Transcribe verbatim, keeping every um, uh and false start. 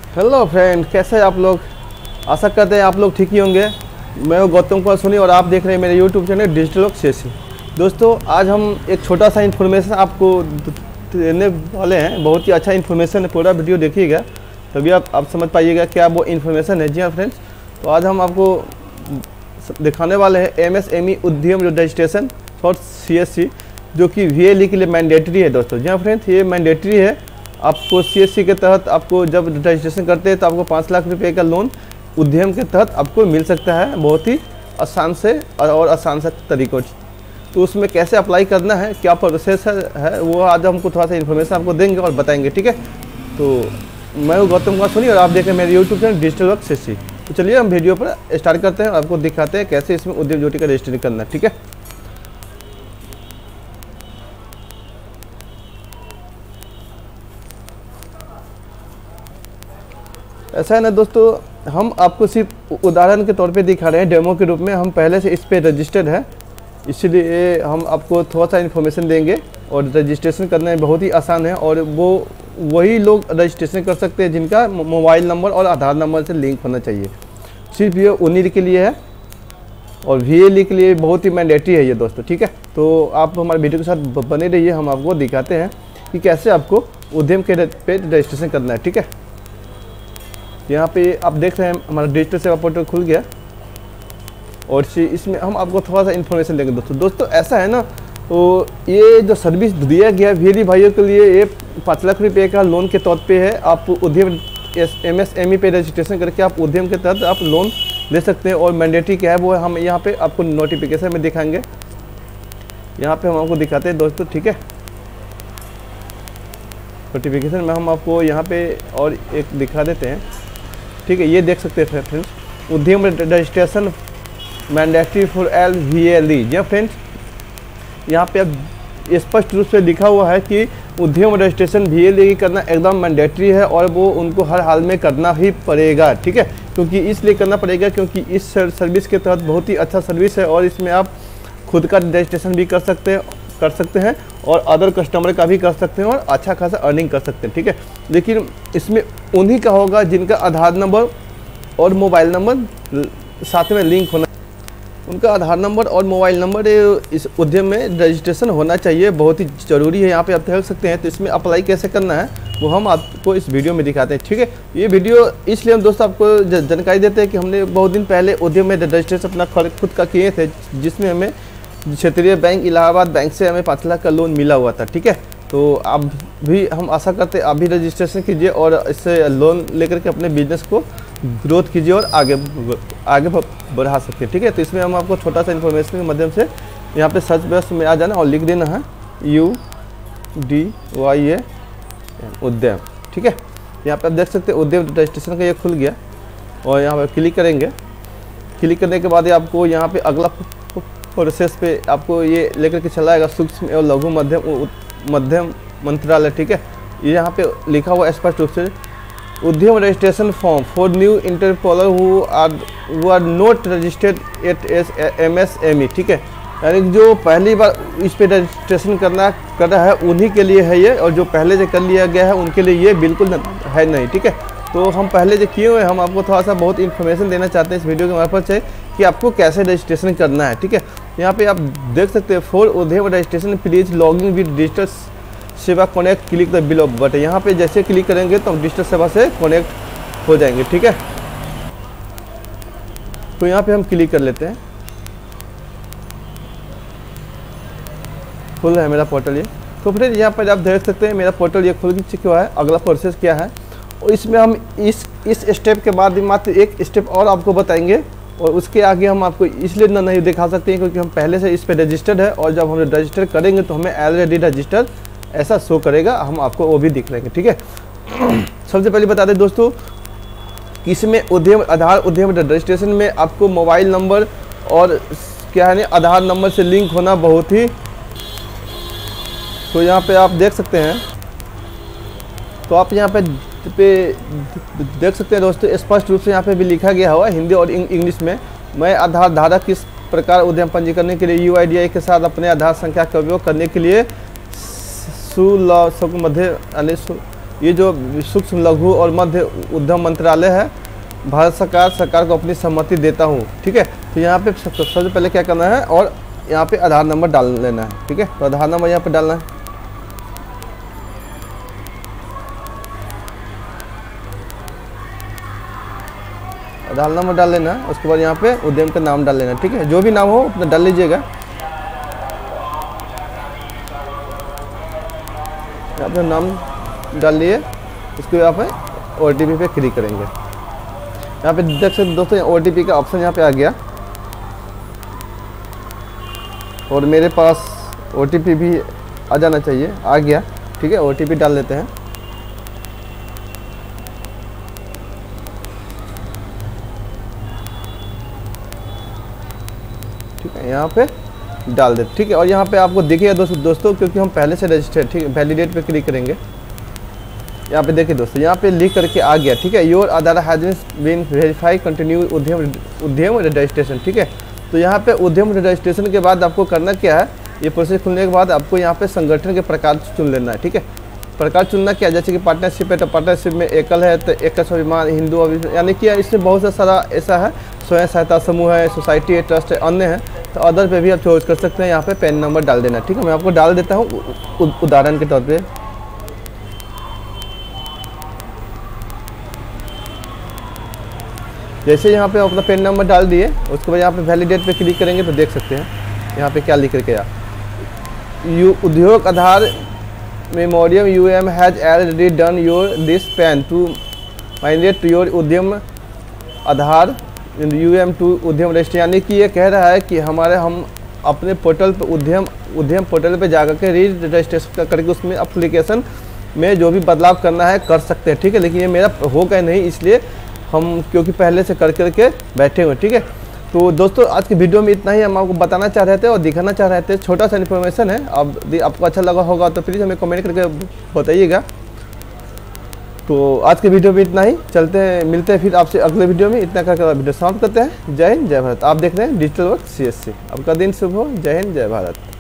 Hello friend, कैसे हैं आप लोग। आशा करते हैं आप लोग ठीक ही होंगे। मैं हूं गौतम कुमार सोनी और आप देख रहे हैं मेरे YouTube channel digital work CSC. दोस्तों, आज हम एक छोटा सा इन्फॉर्मेशन आपको देने वाले हैं। बहुत ही अच्छा इन्फॉर्मेशन है, पूरा वीडियो देखिएगा तभी आप आप समझ पाइएगा क्या वो इन्फॉर्मेशन है। जी हाँ फ्रेंड्स, तो आज हम आपको दिखाने वाले हैं एम एस एम ई उद्यम रजिस्ट्रेशन फॉर सीएससी, जो कि वीएलई के लिए मैंडेटरी है। दोस्तों जी हाँ फ्रेंड्स, ये मैंडेटरी है। आपको सीएससी के तहत आपको जब रजिस्ट्रेशन करते हैं तो आपको पाँच लाख रुपए का लोन उद्यम के तहत आपको मिल सकता है, बहुत ही आसान से और आसान से तरीक़ों। तो उसमें कैसे अप्लाई करना है, क्या प्रोसेस है, वो आज हमको थोड़ा सा इन्फॉर्मेशन आपको देंगे और बताएंगे। ठीक है, तो मैं हूँ गौतम कुमार सोनी और आप देख रहे हैं मेरे YouTube channel digital work CSC. तो चलिए हम वीडियो पर स्टार्ट करते हैं और आपको दिखाते हैं कैसे इसमें उद्यम ज्योति का रजिस्ट्रेशन करना है। ठीक है, ऐसा है ना दोस्तों, हम आपको सिर्फ उदाहरण के तौर पे दिखा रहे हैं, डेमो के रूप में। हम पहले से इस पे रजिस्टर्ड है, इसलिए हम आपको थोड़ा सा इन्फॉर्मेशन देंगे। और रजिस्ट्रेशन करना बहुत ही आसान है और वो वही लोग रजिस्ट्रेशन कर सकते हैं जिनका मोबाइल नंबर और आधार नंबर से लिंक होना चाहिए। सिर्फ ये उन्हीं के लिए है और वीएलई के लिए बहुत ही मैंडेटरी है ये दोस्तों। ठीक है, तो आप हमारे वीडियो के साथ बने रहिए, हम आपको दिखाते हैं कि कैसे आपको उद्यम के पे रजिस्ट्रेशन करना है। ठीक है, यहाँ पे आप देख रहे हैं हमारा डिजिटल सेवा पोर्टल खुल गया और इसमें हम आपको थोड़ा सा इन्फॉर्मेशन देंगे। दोस्तों दोस्तों ऐसा है ना, तो ये जो सर्विस दिया गया वीएलई भाइयों के लिए, ये पाँच लाख रुपए का लोन के तौर पे है। आप उद्यम एम एस एम ई पे रजिस्ट्रेशन करके आप उद्यम के तहत आप लोन ले सकते हैं। और मैंडेटरी क्या है वो हम यहाँ पे आपको नोटिफिकेशन में दिखाएंगे। यहाँ पे हम आपको दिखाते हैं दोस्तों। ठीक है, नोटिफिकेशन में हम आपको यहाँ पे और एक दिखा देते हैं। ठीक है, ये देख सकते हैं friends, Udyam registration mandatory for all VLE. जी फ्रेंड्स, यहाँ पे अब स्पष्ट रूप से लिखा हुआ है कि उद्यम रजिस्ट्रेशन वीएलई करना एकदम मैंडेटरी है और वो उनको हर हाल में करना ही पड़ेगा। ठीक है, क्योंकि इसलिए करना पड़ेगा क्योंकि इस सर्विस के तहत बहुत ही अच्छा सर्विस है और इसमें आप खुद का रजिस्ट्रेशन भी कर सकते हैं कर सकते हैं और अदर कस्टमर का भी कर सकते हैं और अच्छा खासा अर्निंग कर सकते हैं। ठीक है, लेकिन इसमें उन्हीं का होगा जिनका आधार नंबर और मोबाइल नंबर साथ में लिंक होना, उनका आधार नंबर और मोबाइल नंबर इस उद्यम में रजिस्ट्रेशन होना चाहिए, बहुत ही ज़रूरी है। यहाँ पे आप देख सकते हैं। तो इसमें अप्लाई कैसे करना है वो हम आपको इस वीडियो में दिखाते हैं। ठीक है, ये वीडियो इसलिए हम दोस्तों आपको जानकारी देते हैं कि हमने बहुत दिन पहले उद्यम में रजिस्ट्रेशन अपना खुद का किए थे, जिसमें हमें क्षेत्रीय बैंक इलाहाबाद बैंक से हमें पाँच लाख का लोन मिला हुआ था। ठीक है, तो आप भी, हम आशा करते हैं आप भी रजिस्ट्रेशन कीजिए और इससे लोन लेकर के अपने बिजनेस को ग्रोथ कीजिए और आगे आगे बढ़ा सकते हैं। ठीक है, तो इसमें हम आपको छोटा सा इन्फॉर्मेशन के माध्यम से यहाँ पे सर्च बॉक्स में आ जाना और लिख देना है यू डी वाई ए उद्यम। ठीक है, यहाँ पे आप देख सकते हैं उद्यम रजिस्ट्रेशन का ये खुल गया और यहाँ पर क्लिक करेंगे। क्लिक करने के बाद ये आपको यहाँ पे अगला प्रोसेस पे आपको ये लेकर के चला आएगा, सूक्ष्म एवं लघु मध्यम मध्यम मंत्रालय। ठीक है, ये यहाँ पे लिखा हुआ स्पष्ट रूप से Udyam registration form for new entrepreneurs who are who are not registered at S M S M E. ठीक है, यानी जो पहली बार इस पे रजिस्ट्रेशन करना कर रहा है उन्हीं के लिए है ये, और जो पहले से कर लिया गया है उनके लिए ये बिल्कुल है नहीं। ठीक है, तो हम पहले जो किए हुए हम आपको थोड़ा सा बहुत इन्फॉर्मेशन देना चाहते हैं इस वीडियो के मार्फत से कि आपको कैसे रजिस्ट्रेशन करना है। ठीक है, यहाँ पे आप देख सकते हैं for Udyam registration please logging with digital Seva connect click the below button. यहाँ पे जैसे क्लिक करेंगे तो हम डिजिटल सेवा से कनेक्ट हो जाएंगे। ठीक है, तो यहाँ पे हम क्लिक कर लेते हैं। खुल है मेरा पोर्टल ये। तो फिर यहाँ पर आप देख सकते हैं मेरा पोर्टल ये खुल चुका है। अगला प्रोसेस क्या है और इसमें हम इस इस स्टेप के बाद मात्र एक स्टेप और आपको बताएंगे और उसके आगे हम आपको इसलिए ना नहीं दिखा सकते हैं क्योंकि हम पहले से इस पे रजिस्टर्ड है और जब हम रजिस्टर करेंगे तो हमें ऑलरेडी रजिस्टर ऐसा शो करेगा, हम आपको वो भी दिख लेंगे। ठीक है, सबसे पहले बता दें दोस्तों कि इसमें उद्यम आधार उद्यम रजिस्ट्रेशन में आपको मोबाइल नंबर और क्या है आधार नंबर से लिंक होना बहुत ही, तो यहाँ पे आप देख सकते हैं। तो आप यहाँ पे पे देख सकते हैं दोस्तों, स्पष्ट रूप से यहाँ पे भी लिखा गया हुआ हिंदी और इंग्लिश में। मैं आधार धारक किस प्रकार उद्यम पंजीकरण करने के लिए यू आई डी आई के साथ अपने आधार संख्या का उपयोग करने के लिए सुलभ मध्य ये जो सूक्ष्म लघु और मध्य उद्यम मंत्रालय है, भारत सरकार सरकार को अपनी सहमति देता हूँ। ठीक है, तो यहाँ पे सबसे पहले क्या करना है, और यहाँ पे आधार नंबर डाल लेना है। ठीक है, तो आधार नंबर यहाँ पे डालना है। आधार नंबर डाल लेना है। उसके बाद यहाँ पे उद्यम का नाम डाल लेना। ठीक है, जो भी नाम हो अपना डाल लीजिएगा। यहाँ पे नाम डाल लिए, उसके यहाँ पे ओ टी पी पे क्लिक करेंगे। यहाँ पे देख सकते दोस्तों ओ टी पी का ऑप्शन यहाँ पे आ गया, और मेरे पास ओ टी पी भी आ जाना चाहिए, आ गया। ठीक है, ओ टी पी डाल लेते हैं। ठीक है, यहाँ पे डाल देते। ठीक है, और यहाँ पे आपको दिखेगा दोस्तों दोस्तों क्योंकि हम पहले से रजिस्टर्ड। ठीक है, वैलिडेट पे क्लिक करेंगे। यहाँ पे देखिए दोस्तों, यहाँ पे लिख करके आ गया। ठीक है, your Aadhaar has been verify continue Udyam Udyam registration. ठीक है, तो यहाँ पे उद्यम रजिस्ट्रेशन के बाद आपको करना क्या है, ये प्रोसेस खुलने के बाद आपको यहाँ पे संगठन के प्रकार चुन लेना है। ठीक है, प्रकार चुनना क्या, जैसे कि पार्टनरशिप है तो पार्टनरशिप में एकल है तो एकल स्वाभिमान, हिंदू अभिमान, यानी कि इसमें बहुत सा सारा ऐसा है, स्वयं सहायता समूह है, सोसाइटी है, ट्रस्ट है, अन्य है, तो अदर पे भी आप चॉइस कर सकते हैं। यहाँ पे पैन नंबर डाल देना। ठीक है, मैं आपको डाल देता हूँ उदाहरण के तौर पे। जैसे यहाँ पे अपना पैन नंबर डाल दिए, उसके बाद यहाँ पे वैलिडेट पे क्लिक करेंगे तो देख सकते हैं यहाँ पे क्या लिख करके आ U Udyog Aadhaar memorandum U M has already done your this PAN to migrate to your Udyam Aadhaar U M to Udyam register. यानी कि ये कह रहा है कि हमारे हम अपने पोर्टल पर उद्यम उद्यम पोर्टल पे जा करके री रजिस्ट्रेशन करके उसमें एप्लीकेशन में जो भी बदलाव करना है कर सकते हैं। ठीक है, लेकिन ये मेरा होगा नहीं, इसलिए हम क्योंकि पहले से कर करके बैठे हुए। ठीक है, तो दोस्तों आज की वीडियो में इतना ही हम आपको बताना चाह रहे थे और दिखाना चाह रहे थे। छोटा सा इन्फॉर्मेशन है, अब आपको अच्छा लगा होगा तो प्लीज़ हमें कमेंट करके बताइएगा। तो आज के वीडियो में इतना ही, चलते हैं मिलते हैं फिर आपसे अगले वीडियो में। इतना करके वीडियो समाप्त करते हैं। जय हिंद जय भारत। आप देख रहे हैं digital work C S C. आपका दिन शुभ हो। जय हिंद जय भारत।